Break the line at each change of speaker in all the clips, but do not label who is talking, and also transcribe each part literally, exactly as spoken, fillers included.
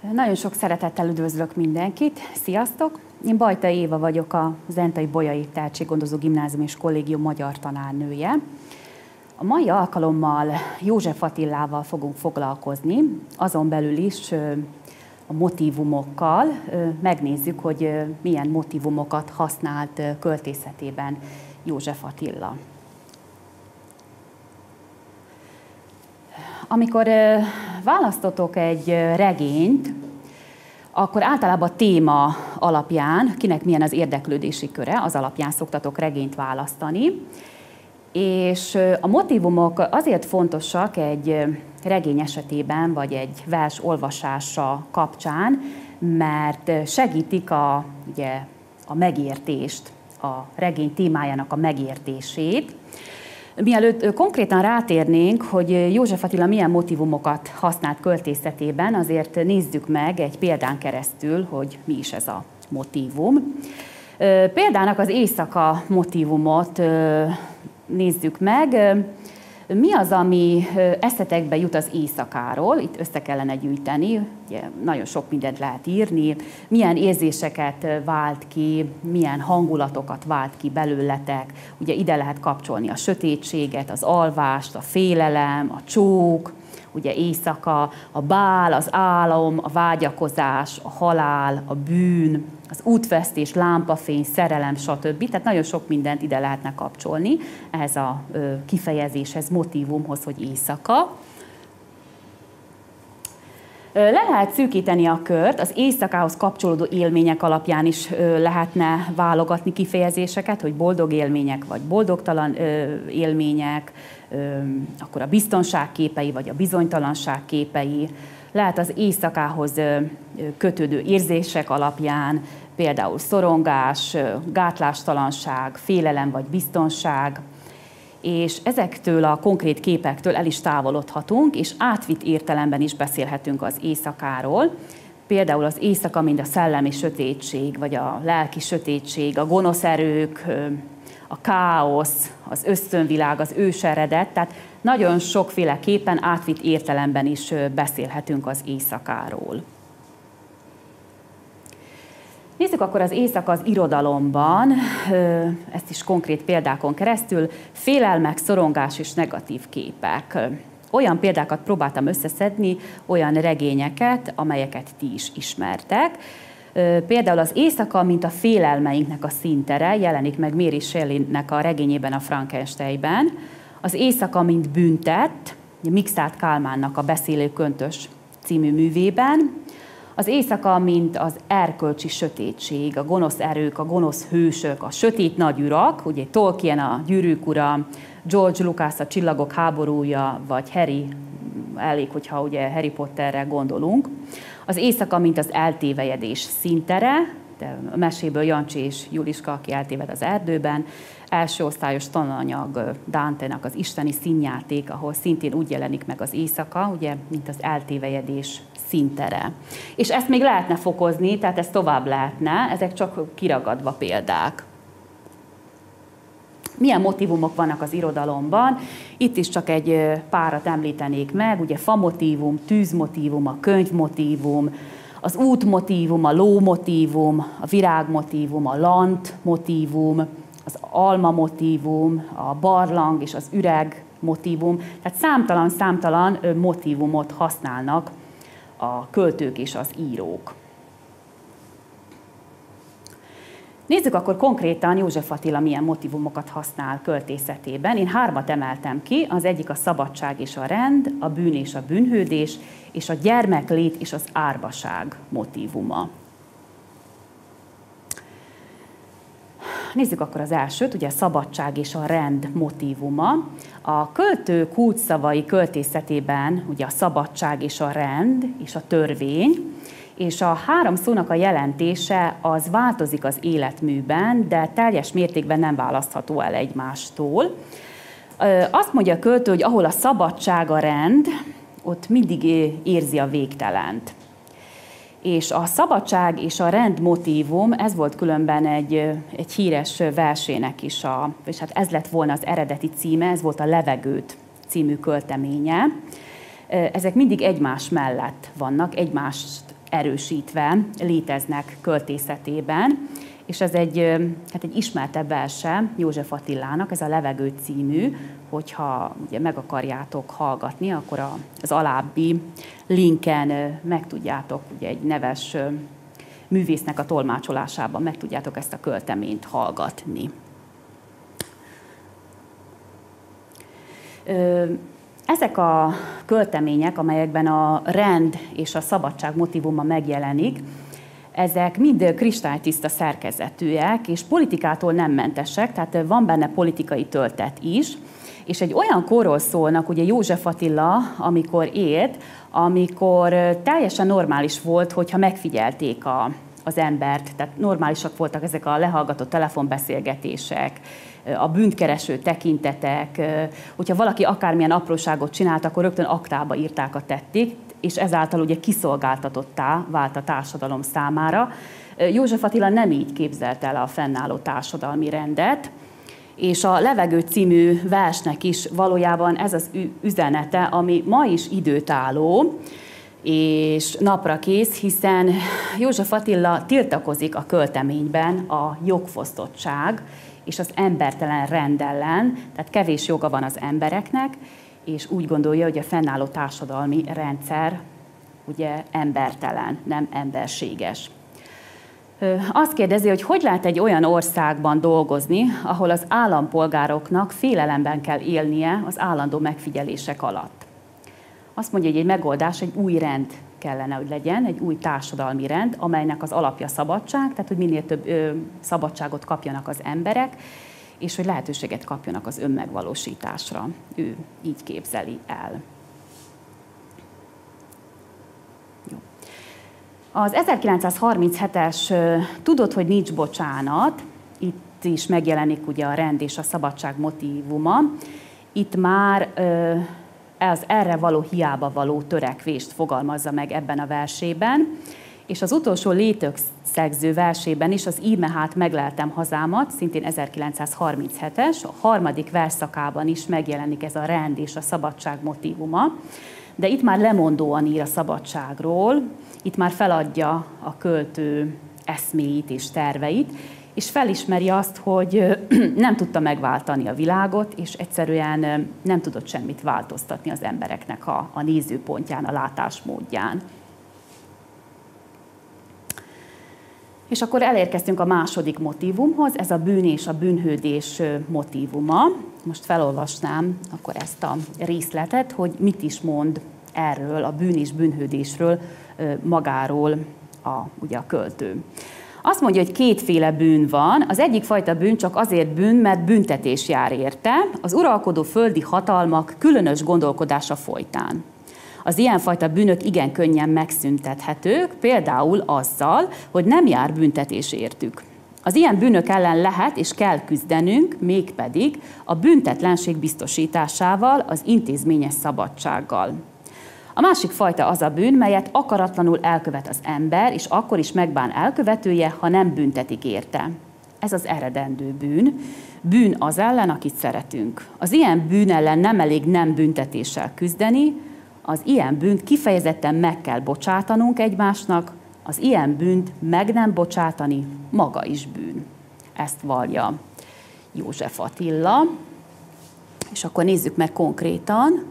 Nagyon sok szeretettel üdvözlök mindenkit. Sziasztok! Én Bajta Éva vagyok, a Zentai Bolyai Tehetséggondozó Gimnázium és Kollégium magyar tanárnője. A mai alkalommal József Attilával fogunk foglalkozni, azon belül is a motívumokkal. Megnézzük, hogy milyen motívumokat használt költészetében József Attila. Amikor választotok egy regényt, akkor általában a téma alapján, kinek milyen az érdeklődési köre, az alapján szoktatok regényt választani. És a motívumok azért fontosak egy regény esetében, vagy egy vers olvasása kapcsán, mert segítik a, ugye, a megértést, a regény témájának a megértését. Mielőtt konkrétan rátérnénk, hogy József Attila milyen motívumokat használt költészetében, azért nézzük meg egy példán keresztül, hogy mi is ez a motívum. Példának az éjszaka motívumot nézzük meg. Mi az, ami eszetekbe jut az éjszakáról? Itt össze kellene gyűjteni, ugye, nagyon sok mindent lehet írni. Milyen érzéseket vált ki, milyen hangulatokat vált ki belőletek. Ugye ide lehet kapcsolni a sötétséget, az alvást, a félelem, a csók, ugye éjszaka, a bál, az álom, a vágyakozás, a halál, a bűn, az útvesztés, lámpafény, szerelem, stb. Tehát nagyon sok mindent ide lehetne kapcsolni ehhez a kifejezéshez, motívumhoz, hogy éjszaka. Le lehet szűkíteni a kört, az éjszakához kapcsolódó élmények alapján is lehetne válogatni kifejezéseket, hogy boldog élmények, vagy boldogtalan élmények, akkor a biztonság képei, vagy a bizonytalanság képei. Lehet az éjszakához kötődő érzések alapján, például szorongás, gátlástalanság, félelem vagy biztonság, és ezektől a konkrét képektől el is távolodhatunk, és átvitt értelemben is beszélhetünk az éjszakáról. Például az éjszaka, mint a szellemi sötétség, vagy a lelki sötétség, a gonosz erők, a káosz, az ösztönvilág, az őseredet, tehát nagyon sokféleképpen átvitt értelemben is beszélhetünk az éjszakáról. Nézzük akkor az éjszaka az irodalomban, ezt is konkrét példákon keresztül, félelmek, szorongás és negatív képek. Olyan példákat próbáltam összeszedni, olyan regényeket, amelyeket ti is ismertek. Például az éjszaka, mint a félelmeinknek a színtere, jelenik meg Mary Shelleynek a regényében, a Frankensteinben. Az éjszaka, mint büntet, Mikszáth Kálmánnak a Beszélő köntös című művében. Az éjszaka, mint az erkölcsi sötétség, a gonosz erők, a gonosz hősök, a sötét nagyurak, ugye Tolkien a Gyűrűk ura, George Lucas a Csillagok háborúja, vagy Harry, elég, hogyha ugye Harry Potterre gondolunk. Az éjszaka, mint az eltévejedés színtere, de a meséből Jancsi és Juliska, aki eltéved az erdőben, első osztályos tananyag Dante-nak az isteni színjáték, ahol szintén úgy jelenik meg az éjszaka, ugye, mint az eltévejedés színtere. És ezt még lehetne fokozni, tehát ez tovább lehetne, ezek csak kiragadva példák. Milyen motívumok vannak az irodalomban? Itt is csak egy párat említenék meg, ugye famotívum, tűzmotívum, a könyvmotívum, az útmotívum, a lómotívum, a virágmotívum, a lantmotívum, az almamotívum, a barlang és az üreg motívum. Tehát számtalan-számtalan motívumot használnak a költők és az írók. Nézzük akkor konkrétan József Attila milyen motívumokat használ költészetében. Én hármat emeltem ki, az egyik a szabadság és a rend, a bűn és a bűnhődés, és a gyermeklét és az árvaság motívuma. Nézzük akkor az elsőt, ugye a szabadság és a rend motívuma. A költő kulcsszavai költészetében ugye a szabadság és a rend és a törvény, és a három szónak a jelentése az változik az életműben, de teljes mértékben nem választható el egymástól. Azt mondja a költő, hogy ahol a szabadság a rend, ott mindig érzi a végtelent. És a szabadság és a rend motívum, ez volt különben egy, egy híres versének is, a, és hát ez lett volna az eredeti címe, ez volt a Levegőt című költeménye. Ezek mindig egymás mellett vannak, egymást erősítve léteznek költészetében, és ez egy, hát egy ismertebb verse József Attilának, ez a Levegő című, hogyha ugye meg akarjátok hallgatni, akkor az alábbi linken meg tudjátok, ugye egy neves művésznek a tolmácsolásában meg tudjátok ezt a költeményt hallgatni. Ezek a költemények, amelyekben a rend és a szabadság motívuma megjelenik, ezek mind kristálytiszta szerkezetűek, és politikától nem mentesek, tehát van benne politikai töltet is, és egy olyan korról szólnak, ugye József Attila, amikor élt, amikor teljesen normális volt, hogyha megfigyelték a, az embert, tehát normálisak voltak ezek a lehallgatott telefonbeszélgetések, a bűnkereső tekintetek, hogyha valaki akármilyen apróságot csinált, akkor rögtön aktába írták a tettét, és ezáltal ugye kiszolgáltatottá vált a társadalom számára. József Attila nem így képzelte el a fennálló társadalmi rendet, és a Levegő című versnek is valójában ez az üzenete, ami ma is időtálló, és naprakész, hiszen József Attila tiltakozik a költeményben a jogfosztottság és az embertelen rend ellen, tehát kevés joga van az embereknek, és úgy gondolja, hogy a fennálló társadalmi rendszer ugye embertelen, nem emberséges. Azt kérdezi, hogy hogy lehet egy olyan országban dolgozni, ahol az állampolgároknak félelemben kell élnie az állandó megfigyelések alatt. Azt mondja, hogy egy megoldás, egy új rend kellene, hogy legyen, egy új társadalmi rend, amelynek az alapja szabadság, tehát hogy minél több ö, szabadságot kapjanak az emberek, és hogy lehetőséget kapjanak az önmegvalósításra. Ő így képzeli el. Jó. Az ezerkilencszázharminchetes Tudod, hogy nincs bocsánat, itt is megjelenik ugye a rend és a szabadság motívuma. Itt már az erre való hiába való törekvést fogalmazza meg ebben a versében, és az utolsó létökszegző versében is, az Íme hát megleltem hazámat, szintén ezerkilencszázharminchetes, a harmadik versszakában is megjelenik ez a rend és a szabadság motívuma, de itt már lemondóan ír a szabadságról, itt már feladja a költő eszméit és terveit, és felismeri azt, hogy nem tudta megváltani a világot, és egyszerűen nem tudott semmit változtatni az embereknek a, a nézőpontján, a látásmódján. És akkor elérkeztünk a második motívumhoz, ez a bűn és a bűnhődés motívuma. Most felolvasnám akkor ezt a részletet, hogy mit is mond erről, a bűn és bűnhődésről magáról a, ugye a költő. Azt mondja, hogy kétféle bűn van. Az egyik fajta bűn csak azért bűn, mert büntetés jár érte, az uralkodó földi hatalmak különös gondolkodása folytán. Az ilyenfajta bűnök igen könnyen megszüntethetők, például azzal, hogy nem jár büntetés értük. Az ilyen bűnök ellen lehet és kell küzdenünk, mégpedig a büntetlenség biztosításával, az intézményes szabadsággal. A másik fajta az a bűn, melyet akaratlanul elkövet az ember, és akkor is megbán elkövetője, ha nem büntetik érte. Ez az eredendő bűn. Bűn az ellen, akit szeretünk. Az ilyen bűn ellen nem elég nem büntetéssel küzdeni, az ilyen bűnt kifejezetten meg kell bocsátanunk egymásnak, az ilyen bűnt meg nem bocsátani maga is bűn. Ezt vallja József Attila. És akkor nézzük meg konkrétan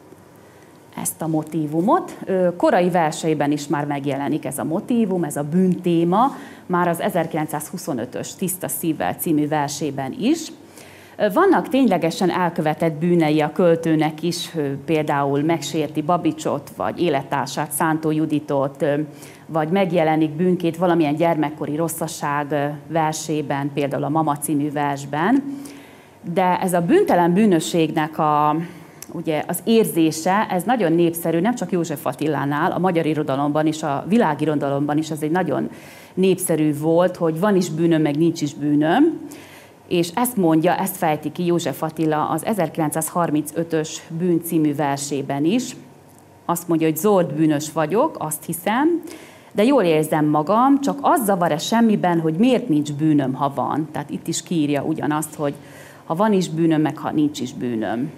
ezt a motívumot. Korai verseiben is már megjelenik ez a motívum, ez a bűntéma, már az ezerkilencszázhuszonötös Tiszta szívvel című versében is. Vannak ténylegesen elkövetett bűnei a költőnek is, például megsérti Babicsot, vagy élettársát, Szántó Juditot, vagy megjelenik bűnként valamilyen gyermekkori rosszaság versében, például a Mama című versben. De ez a bűntelen bűnösségnek a, ugye, az érzése, ez nagyon népszerű, nem csak József Attilánál, a magyar irodalomban és a világirodalomban is ez egy nagyon népszerű volt, hogy van is bűnöm, meg nincs is bűnöm. És ezt mondja, ezt fejti ki József Attila az ezerkilencszázharmincötös Bűn című versében is. Azt mondja, hogy zord bűnös vagyok, azt hiszem, de jól érzem magam, csak az zavar-e semmiben, hogy miért nincs bűnöm, ha van. Tehát itt is kiírja ugyanazt, hogy ha van is bűnöm, meg ha nincs is bűnöm.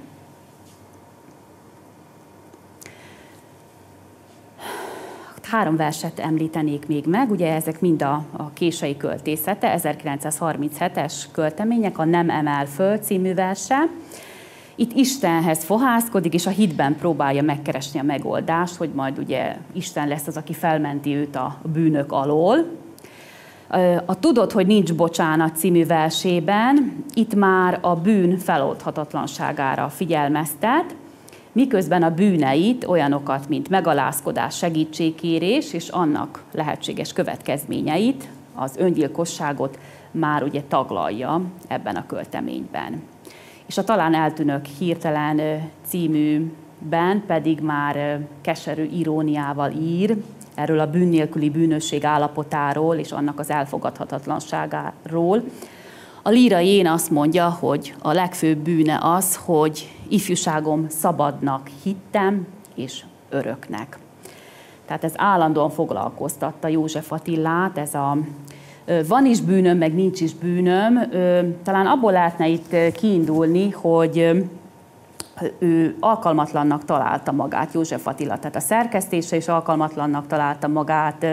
Három verset említenék még meg, ugye ezek mind a, a Kései költészete, ezerkilencszázharminchetes költemények, a Nem emel föl című verse. Itt Istenhez fohászkodik, és a hitben próbálja megkeresni a megoldást, hogy majd ugye Isten lesz az, aki felmenti őt a bűnök alól. A Tudod, hogy nincs bocsánat című versében itt már a bűn feloldhatatlanságára figyelmeztet, miközben a bűneit, olyanokat, mint megalázkodás, segítségkérés és annak lehetséges következményeit, az öngyilkosságot már ugye taglalja ebben a költeményben. És a Talán eltűnök hirtelen címűben pedig már keserű iróniával ír erről a bűn nélküli bűnösség állapotáról és annak az elfogadhatatlanságáról. A lírai én azt mondja, hogy a legfőbb bűne az, hogy ifjúságom szabadnak hittem és öröknek. Tehát ez állandóan foglalkoztatta József Attilát, ez a van is bűnöm, meg nincs is bűnöm. Talán abból lehetne itt kiindulni, hogy ő alkalmatlannak találta magát, József Attila, tehát a szerkesztése is alkalmatlannak találta magát,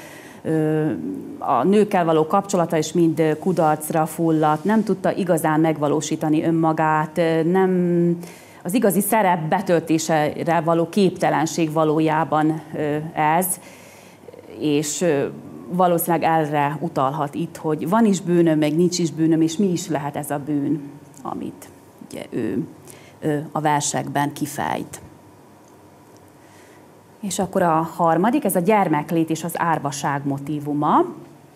a nőkkel való kapcsolata is mind kudarcra fulladt, nem tudta igazán megvalósítani önmagát, nem, az igazi szerep betöltésére való képtelenség valójában ez, és valószínűleg erre utalhat itt, hogy van is bűnöm, meg nincs is bűnöm, és mi is lehet ez a bűn, amit ugye ő, ő a versekben kifejt. És akkor a harmadik, ez a gyermeklét és az árvaság motívuma.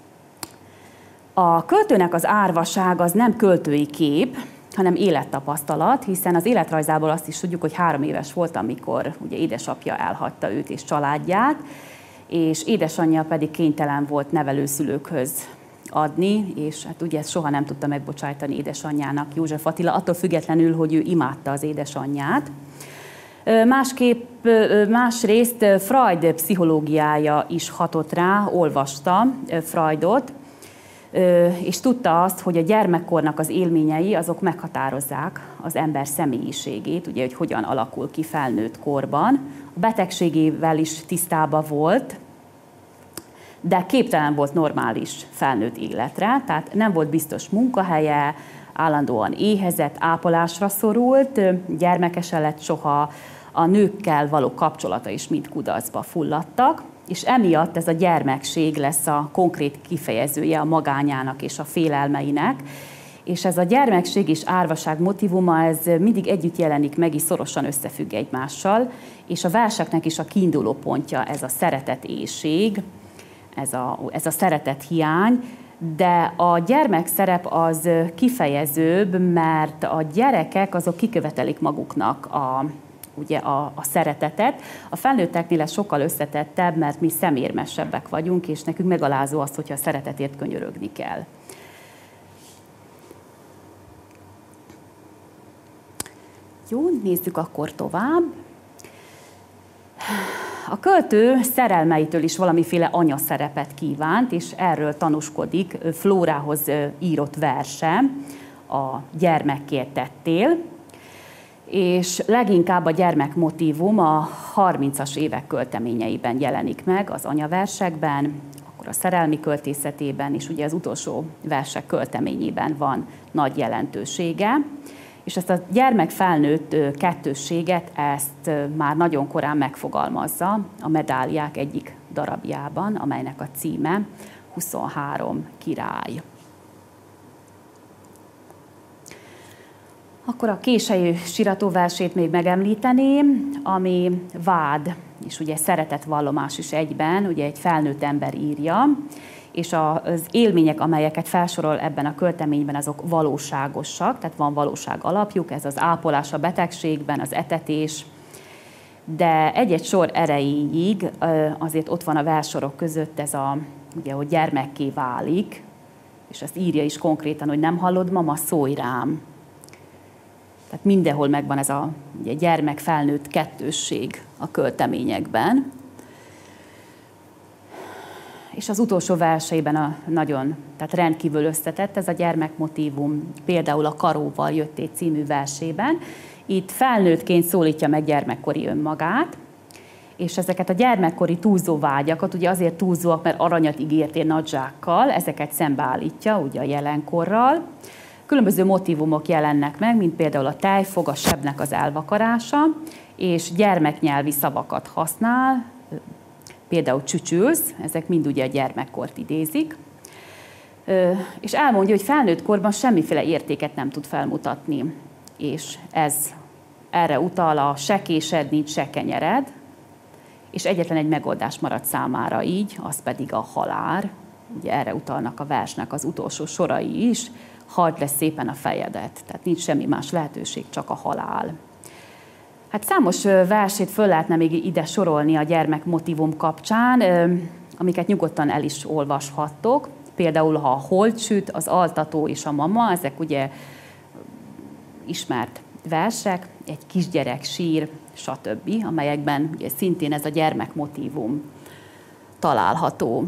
A költőnek az árvaság az nem költői kép, hanem élettapasztalat, hiszen az életrajzából azt is tudjuk, hogy három éves volt, amikor ugye édesapja elhagyta őt és családját, és édesanyja pedig kénytelen volt nevelőszülőkhöz adni, és hát ugye ezt soha nem tudta megbocsájtani édesanyjának József Attila, attól függetlenül, hogy ő imádta az édesanyját. Másképp, másrészt Freud pszichológiája is hatott rá, olvasta Freudot, és tudta azt, hogy a gyermekkornak az élményei azok meghatározzák az ember személyiségét, ugye, hogy hogyan alakul ki felnőtt korban. A betegségével is tisztában volt, de képtelen volt normális felnőtt életre, tehát nem volt biztos munkahelye, állandóan éhezett, ápolásra szorult, gyermekese lett soha, a nőkkel való kapcsolata is mind kudarcba fulladtak, és emiatt ez a gyermekség lesz a konkrét kifejezője a magányának és a félelmeinek, és ez a gyermekség és árvaság motívuma, ez mindig együtt jelenik meg, és szorosan összefügg egymással, és a verseknek is a kiinduló pontja ez a szeretetéhség, ez a, ez a szeretet hiány, de a gyermek szerep az kifejezőbb, mert a gyerekek azok kikövetelik maguknak a, ugye a, a szeretetet. A felnőtteknél ez sokkal összetettebb, mert mi szemérmesebbek vagyunk, és nekünk megalázó az, hogyha a szeretetért könyörögni kell. Jó, nézzük akkor tovább. A költő szerelmeitől is valamiféle anyaszerepet kívánt, és erről tanúskodik Flórához írott verse, a Gyermekkért tettél, és leginkább a gyermekmotívum a harmincas évek költeményeiben jelenik meg, az anyaversekben, akkor a szerelmi költészetében, és ugye az utolsó versek költeményében van nagy jelentősége. És ezt a gyermek-felnőtt kettősséget, ezt már nagyon korán megfogalmazza a Medáliák egyik darabjában, amelynek a címe huszonhárom király. Akkor a Kései síratóversét még megemlíteném, ami vád, és ugye szeretetvallomás is egyben, ugye egy felnőtt ember írja, és az élmények, amelyeket felsorol ebben a költeményben, azok valóságosak, tehát van valóság alapjuk, ez az ápolás a betegségben, az etetés, de egy-egy sor erejéig azért ott van a versorok között ez a, ugye, hogy gyermekké válik, és ezt írja is konkrétan, hogy nem hallod, mama, szólj rám. Tehát mindenhol megvan ez a ugye, gyermek-felnőtt kettősség a költeményekben. És az utolsó verseiben a nagyon, tehát rendkívül összetett ez a gyermekmotívum, például a Karóval jöttél című versében. Itt felnőttként szólítja meg gyermekkori önmagát, és ezeket a gyermekkori túlzó vágyakat, ugye azért túlzóak, mert aranyat ígértél nagy zsákkal, ezeket szembeállítja ugye a jelenkorral. Különböző motívumok jelennek meg, mint például a tejfog, a sebnek az elvakarása, és gyermeknyelvi szavakat használ, például csücsülsz, ezek mind ugye a gyermekkort idézik, és elmondja, hogy felnőtt korban semmiféle értéket nem tud felmutatni, és ez erre utal a se késed, nincs se kenyered, és egyetlen egy megoldás maradt számára így, az pedig a halál. Ugye erre utalnak a versnek az utolsó sorai is, halld le szépen a fejedet, tehát nincs semmi más lehetőség, csak a halál. Hát számos versét föl lehetne még ide sorolni a gyermek motívum kapcsán, amiket nyugodtan el is olvashattok. Például, ha a hold süt, az altató és a mama, ezek ugye ismert versek, egy kisgyerek sír, stb., amelyekben ugye szintén ez a gyermek motívum található.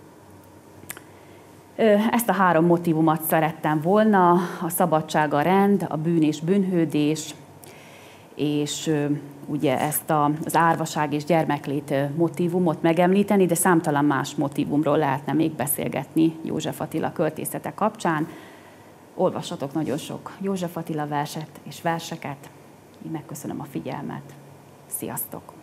Ezt a három motívumot szerettem volna, a szabadság, a rend, a bűn és bűnhődés, és ugye ezt a, az árvaság és gyermeklét motívumot megemlíteni, de számtalan más motívumról lehetne még beszélgetni József Attila költészete kapcsán. Olvassatok nagyon sok József Attila verset és verseket. Én megköszönöm a figyelmet. Sziasztok!